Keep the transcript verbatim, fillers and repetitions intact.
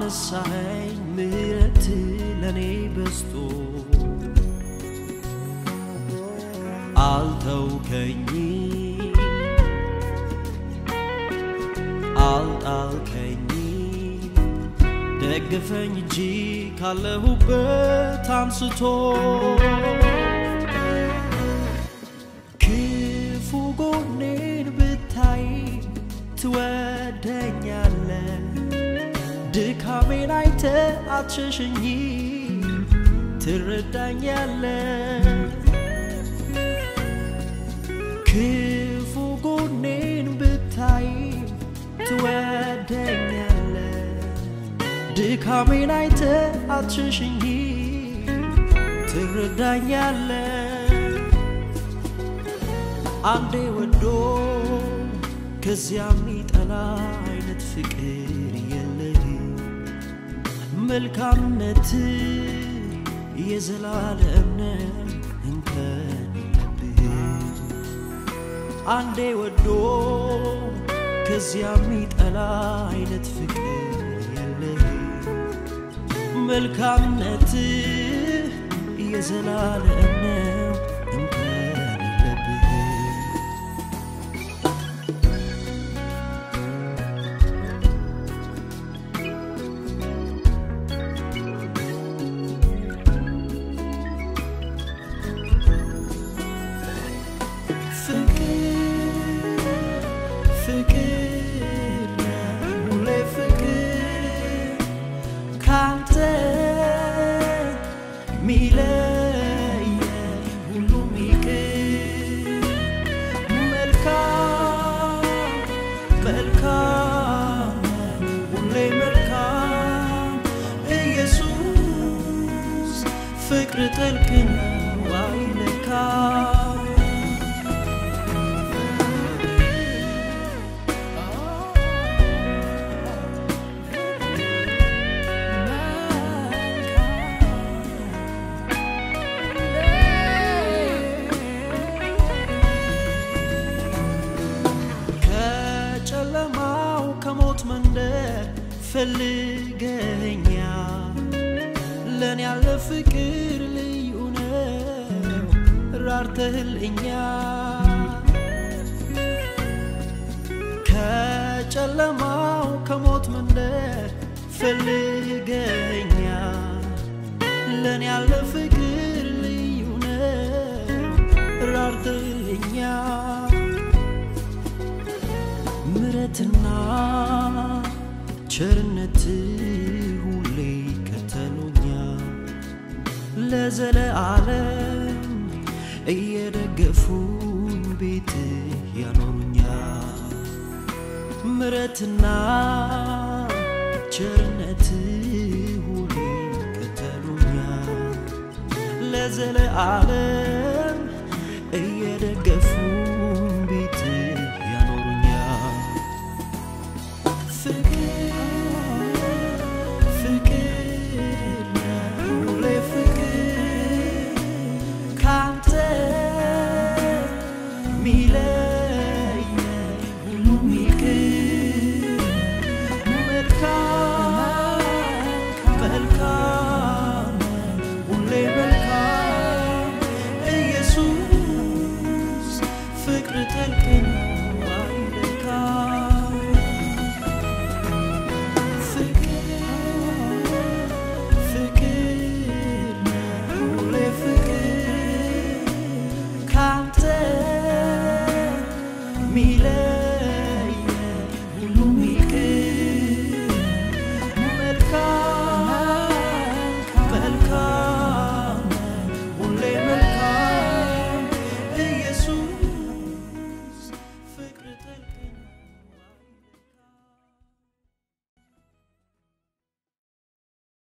አነሳኸኝ ምሕረት ለኔ በስቶ አልተውከኝ አልጣልከኝ ደግፈኝ እንጂ ካለሁበት አንስቶ ክፉ ጎኔን ብታይ ትወደኛለህ ድካሜን አይተህ አትሸሸኝ ትረዳኛለህ ክፉ ጎኔን ብታይ ትወደኛለህ ድካሜን አይተህ አትሸሸኝ ትረዳኛለህ አንዴ ወዶ ከዚያ የሚጠላ አይነት ፍቅር የለህም መልካምነት የዘላለም ነው እንከን የለብህም አንዴ ወዶ ከዚያ የሚጠላ አይነት ፍቅር የለህም መልካምነት የዘላለም ነው እንከን የለብህም ፍቅር ጥልቅ ነው አይለካም ከጨለማው ከሞት መንደር ፈልገኸኛል ለኔ ያለ ፍቅር ልዩ ነው ራርተህልኛል ከጨለማው ከሞት መንደር ፈልገኸኛል ለኔ ያለ ፍቅር ልዩ ነው ራርተህልኛል ምሕረትና ቸርነት ሁሌ ለዘለዓለም እየደገፉኝ ቤት ያኖሩኛል ምሕረትና ቸርነት ሁሌ ከተሉኛል ለዘለዓለም እየደገፉኝ